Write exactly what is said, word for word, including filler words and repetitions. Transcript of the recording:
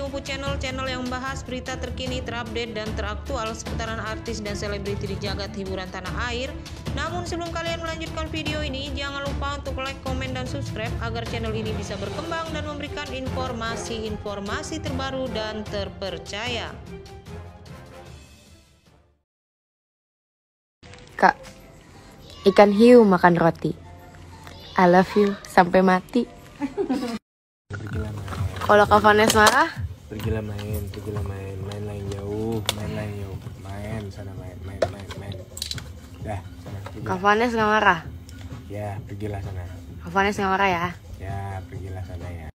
menunggu channel-channel yang membahas berita terkini, terupdate, dan teraktual seputaran artis dan selebriti di jagat hiburan tanah air. Namun sebelum kalian melanjutkan video ini, jangan lupa untuk like, komen, dan subscribe agar channel ini bisa berkembang dan memberikan informasi-informasi terbaru dan terpercaya. Kak, ikan hiu makan roti. I love you sampai mati. Pergilah main. Kalau Kak Vanes marah, Pergilah main, pergilah main, main lain jauh, main lain jauh, main sana main, main, main, main. Dah, sana. Pergilah. Kak Vanes nggak marah. Ya, pergilah sana. Kak Vanes nggak marah ya. Ya, pergilah sana ya.